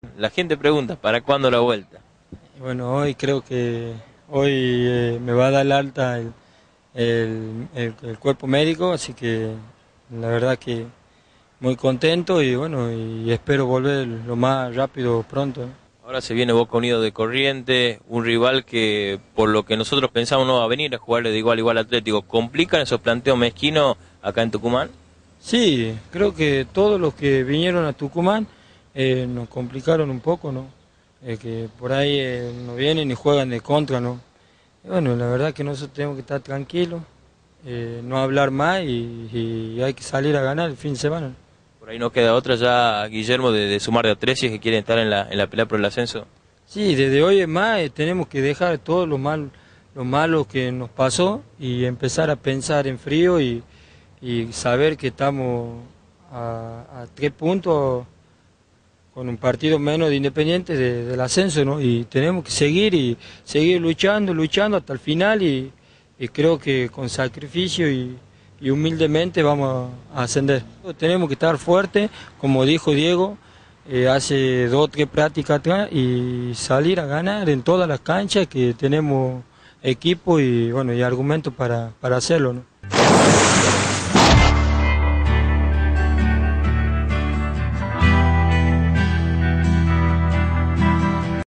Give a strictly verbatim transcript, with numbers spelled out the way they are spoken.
La gente pregunta, ¿para cuándo la vuelta? Bueno, hoy creo que hoy eh, me va a dar el alta el, el- el- el cuerpo médico, así que la verdad que muy contento y bueno, y espero volver lo más rápido pronto, ¿no? Ahora se viene Boca Unido de Corrientes, un rival que por lo que nosotros pensamos no va a venir a jugarle de igual a igual al Atlético. ¿Complican esos planteos mezquinos acá en Tucumán? Sí, creo que todos los que vinieron a Tucumán eh, nos complicaron un poco, ¿no? Eh, que por ahí eh, no vienen y juegan de contra, ¿no? Y bueno, la verdad que nosotros tenemos que estar tranquilos, eh, no hablar más y, y hay que salir a ganar el fin de semana. Por ahí no queda otra ya, Guillermo, de, de sumar de a tres si es que quieren estar en la, en la pelea por el ascenso. Sí, desde hoy en más eh, tenemos que dejar todo lo mal, lo malo que nos pasó y empezar a pensar en frío y, y saber que estamos a, a tres puntos con un partido menos de Independiente de- del ascenso, ¿no? Y tenemos que seguir y seguir luchando, luchando hasta el final y, y creo que con sacrificio y, y humildemente vamos a ascender. Tenemos que estar fuertes, como dijo Diego, eh, hace dos o tres prácticas atrás y salir a ganar en todas las canchas que tenemos equipo y bueno y argumentos para, para hacerlo, ¿no?